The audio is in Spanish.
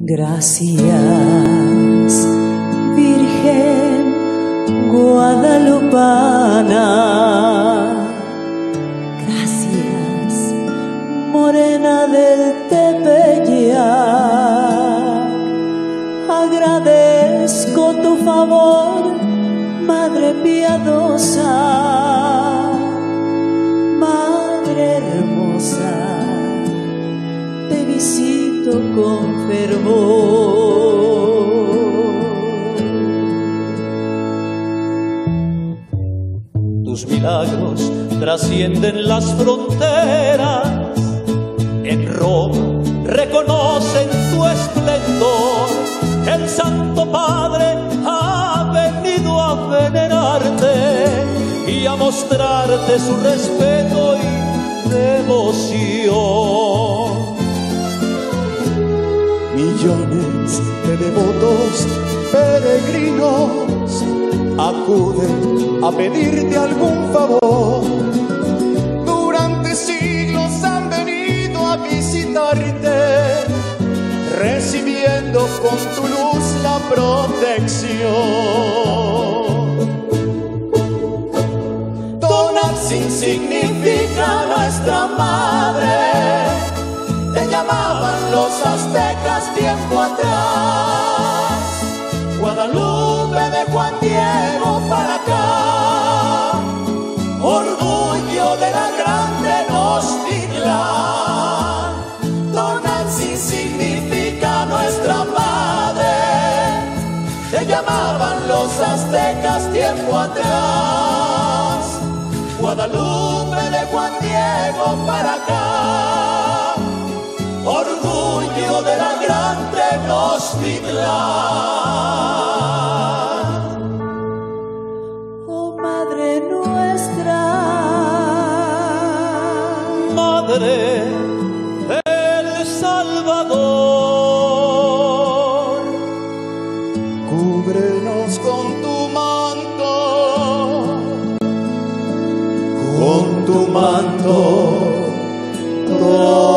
Gracias, Virgen guadalupana. Gracias, morena del Tepeyac. Agradezco tu favor, Madre piadosa, Madre hermosa, te visito con fervor. Tus milagros trascienden las fronteras. En Roma reconocen tu esplendor. El Santo Padre ha venido a venerarte y a mostrarte su respeto y devoción. Millones de devotos peregrinos acuden a pedirte algún favor. Durante siglos han venido a visitarte, recibiendo con tu luz la protección. Tonantzin significa nuestra madre. Te llamaban los aztecas tiempo atrás. Guadalupe de Juan Diego para acá, orgullo de la gran Tenochtitlan. Tonantzin significa nuestra madre. Te llamaban los aztecas tiempo atrás. Guadalupe de Juan Diego para acá, orgullo de la gran Tenochtitlan. Oh Madre nuestra, Madre del Salvador, cúbrenos con tu manto, con tu manto.